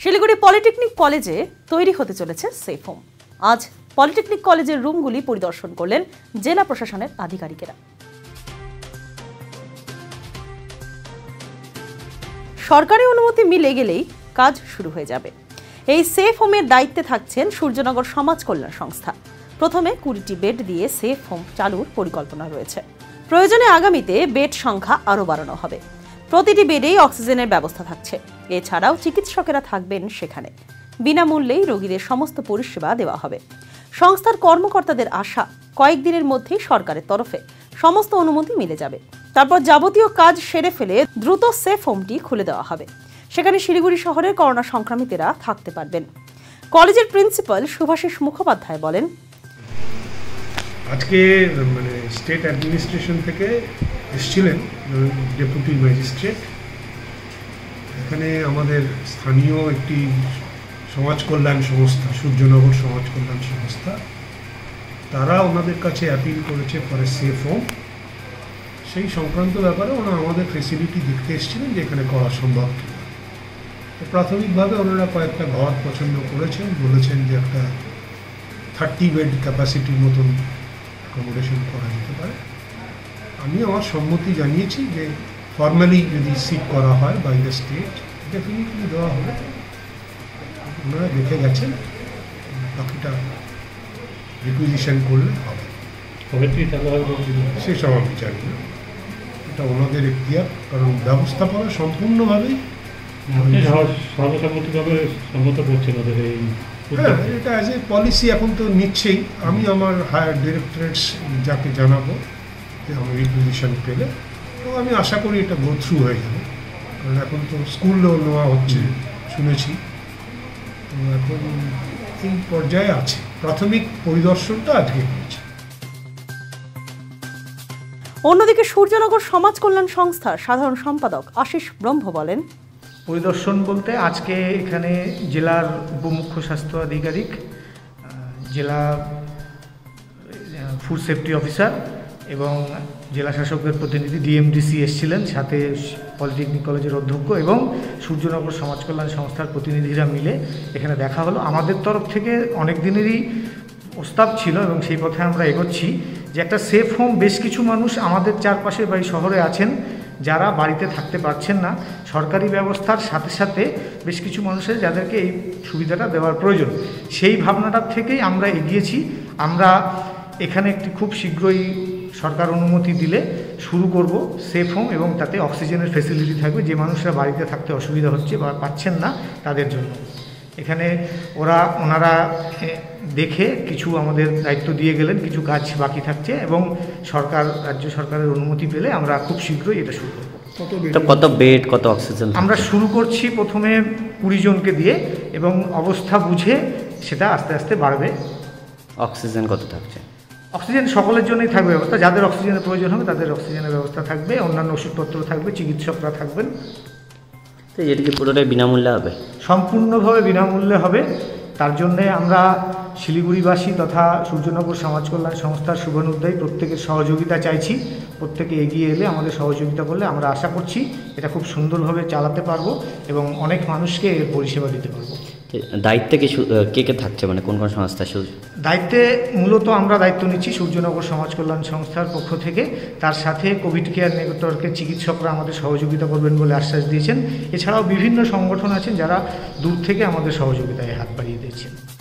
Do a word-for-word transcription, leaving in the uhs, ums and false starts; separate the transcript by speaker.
Speaker 1: Siliguri polytechnic কলেজে তৈরি হতে চলেছে সেফ হোম। আজ পলিটেকনিক কলেজের রুমগুলি পরিদর্শন করলেন জেলা প্রশাসনের আধিকারিকেরা। সরকারি অনুমতি মিলে গেলেই কাজ শুরু হয়ে যাবে। এই সেফ হোমের দায়িত্বে থাকছেন সূর্যনগর সমাজ কল্যাণ সংস্থা। প্রথমে কুড়িটি বেড দিয়ে সেফ হোম চালুর পরিকল্পনা রয়েছে। প্রয়োজনে আগামীতে বেড সংখ্যা আরও বাড়ানো হবে। প্রতিটি বেডেই অক্সিজেনের ব্যবস্থা থাকছে। এছাড়াও চিকিৎসকেরা থাকবেন সেখানে। বিনামূল্যেই রোগীদের সমস্ত পরিষেবা দেওয়া হবে। সংস্থার কর্মকর্তাদের আশা, কয়েকদিনের মধ্যেই সরকারের তরফে সমস্ত অনুমতি মিলে যাবে। তারপর যাবতীয় কাজ সেরে ফেলে দ্রুত সেফ হোমটি খুলে দেওয়া হবে। সেখানে শিলিগুড়ি শহরের করোনা সংক্রমিতরা থাকতে পারবেন। কলেজের প্রিন্সিপাল শুভাশিস মুখোপাধ্যায় বলেন,
Speaker 2: আজকে মানে স্টেট অ্যাডমিনিস্ট্রেশন থেকে এসেছিলেন ডেপুটি ম্যাজিস্ট্রেট। এখানে আমাদের স্থানীয় একটি সমাজ কল্যাণ সংস্থা, সূর্যনগর সমাজ কল্যাণ সংস্থা, তারা ওনাদের কাছে অ্যাপিল করেছে ফর এ সেফ হোম। সেই সংক্রান্ত ব্যাপারে ওনারা আমাদের ফেসিলিটি দেখতে এসেছিলেন যে এখানে করা সম্ভব কিনা। তো প্রাথমিকভাবে ওনারা কয়েকটা ঘর পছন্দ করেছেন, বলেছেন যে একটা থার্টি বেড ক্যাপাসিটির মতন অ্যাকোমোডেশন করা যেতে পারে। আমি আমার সম্মতি জানিয়েছি যে ফর্মালি যদি সিক করা হয় বাই দ্য স্টেট, ডেফিনেটলি দেওয়া হবে। ওনারা দেখে গেছেন, বাকিটা রিকুইজিশন করলে হবে। সেসব আমি জানি না, এটা ওনাদের এখতিয়ার, কারণ ব্যবস্থাপনা সম্পূর্ণভাবেই
Speaker 3: সর্বসম্মতিভাবে সম্মত করছেন ওদের এই।
Speaker 2: হ্যাঁ, এটা অ্যাজ এ পলিসি এখন তো নিচ্ছেই। আমি আমার হায়ার ডিরেক্টরেটস যাকে জানাবো যে আমি রিকুইজিশন পেলে, তো আমি আশা করি এটা গো থ্রু হয়ে যাবে। কারণ এখন তো স্কুলেও নেওয়া হচ্ছে শুনেছি। তো এখন এই পর্যায়ে আছে, প্রাথমিক পরিদর্শনটা আজকে হয়েছে।
Speaker 1: অন্যদিকে সূর্যনগর সমাজ কল্যাণ সংস্থার সাধারণ সম্পাদক আশিস ব্রহ্ম বলেন,
Speaker 4: পরিদর্শন বলতে আজকে এখানে জেলার উপমুখ্য স্বাস্থ্য আধিকারিক, জেলা ফুড সেফটি অফিসার এবং জেলা শাসকের প্রতিনিধি ডিএমডিসি এসেছিলেন, সাথে পলিটেকনিক কলেজের অধ্যক্ষ এবং সূর্যনগর সমাজ কল্যাণ সংস্থার প্রতিনিধিরা মিলে এখানে দেখা হলো। আমাদের তরফ থেকে অনেক দিনেরই প্রস্তাব ছিল এবং সেই পথে আমরা এগোচ্ছি যে একটা সেফ হোম, বেশ কিছু মানুষ আমাদের চারপাশে বা এই শহরে আছেন যারা বাড়িতে থাকতে পারছেন না। সরকারি ব্যবস্থার সাথে সাথে বেশ কিছু মানুষের যাদেরকে এই সুবিধাটা দেওয়ার প্রয়োজন, সেই ভাবনাটার থেকেই আমরা এগিয়েছি। আমরা এখানে একটি খুব শীঘ্রই সরকার অনুমতি দিলে শুরু করব সেফ হোম, এবং তাতে অক্সিজেনের ফেসিলিটি থাকবে যে মানুষরা বাড়িতে থাকতে অসুবিধা হচ্ছে বা পাচ্ছেন না তাদের জন্য। এখানে ওরা ওনারা দেখে কিছু আমাদের দায়িত্ব দিয়ে গেলেন, কিছু কাজ বাকি থাকছে এবং সরকার রাজ্য সরকারের অনুমতি পেলে আমরা খুব শীঘ্রই এটা শুরু করব।
Speaker 5: কত বেড, কত অক্সিজেন?
Speaker 4: আমরা শুরু করছি প্রথমে কুড়ি জনকে দিয়ে এবং অবস্থা বুঝে সেটা আস্তে আস্তে বাড়বে।
Speaker 5: অক্সিজেন কত থাকছে?
Speaker 4: অক্সিজেন সকলের জন্যই থাকবে ব্যবস্থা, যাদের অক্সিজেনের প্রয়োজন হবে তাদের অক্সিজেনের ব্যবস্থা থাকবে, অন্যান্য ওষুধপত্র থাকবে, চিকিৎসকরা থাকবেন।
Speaker 5: তো এটা কি পুরোটাই বিনামূল্যে হবে?
Speaker 4: সম্পূর্ণভাবে বিনামূল্যে হবে। তার জন্যে আমরা শিলিগুড়িবাসী তথা সূর্যনগর সমাজ কল্যাণ সংস্থার শুভানুধ্যায়ী প্রত্যেকের সহযোগিতা চাইছি। প্রত্যেকে এগিয়ে এলে আমাদের সহযোগিতা করলে আমরা আশা করছি এটা খুব সুন্দরভাবে চালাতে পারবো এবং অনেক মানুষকে এর পরিষেবা দিতে পারবো।
Speaker 5: দায়িত্বে কি কে কে থাকছে, মানে কোন কোন সংস্থা?
Speaker 4: দায়িত্বে মূলত আমরা দায়িত্ব নিচ্ছি সূর্যনগর সমাজ কল্যাণ সংস্থার পক্ষ থেকে। তার সাথে কোভিড কেয়ার নেটওয়ার্কের চিকিৎসকরা আমাদের সহযোগিতা করবেন বলে আশ্বাস দিয়েছেন। এছাড়াও বিভিন্ন সংগঠন আছেন যারা দূর থেকে আমাদের সহযোগিতায় হাত বাড়িয়ে দিয়েছেন।